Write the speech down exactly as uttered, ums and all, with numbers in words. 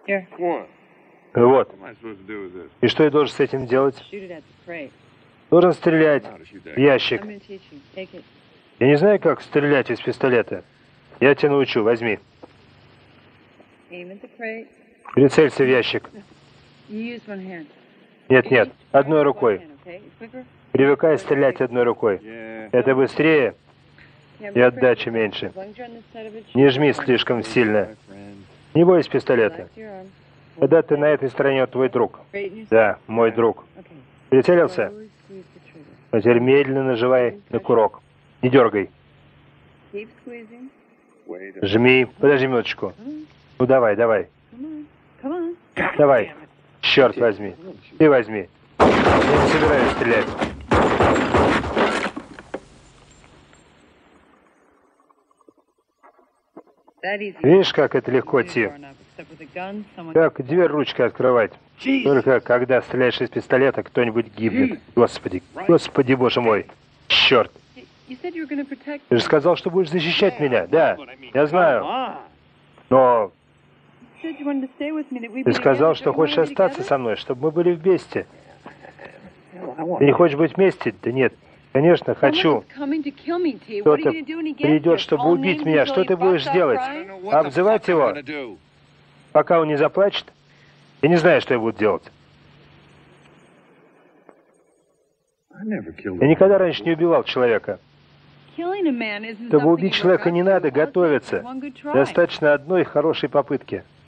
Вот. И что я должен с этим делать? Должен стрелять в ящик. Я не знаю, как стрелять из пистолета. Я тебя научу, возьми. Прицелься в ящик. Нет, нет, одной рукой. Привыкай стрелять одной рукой. Это быстрее и отдача меньше. Не жми слишком сильно. Не бойся пистолета. Когда ты на этой стороне, твой друг. Да, мой друг. Прицелился? А теперь медленно нажимай на курок. Не дергай. Жми. Подожди минуточку. Ну давай, давай. Давай. Черт возьми. Ты возьми. Я не собираюсь стрелять. Видишь, как это легко, Ти? Как дверь ручкой открывать. Только когда стреляешь из пистолета, кто-нибудь гибнет. Господи, Господи, Боже мой. Черт. Ты же сказал, что будешь защищать меня. Да, я знаю. Но ты сказал, что хочешь остаться со мной, чтобы мы были вместе. Ты не хочешь быть вместе? Да нет. Конечно, хочу. Кто-то придет, чтобы убить меня. Что ты будешь делать? Обзывать его? Пока он не заплачет? Я не знаю, что я буду делать. Я никогда раньше не убивал человека. Чтобы убить человека, не надо готовиться. Достаточно одной хорошей попытки.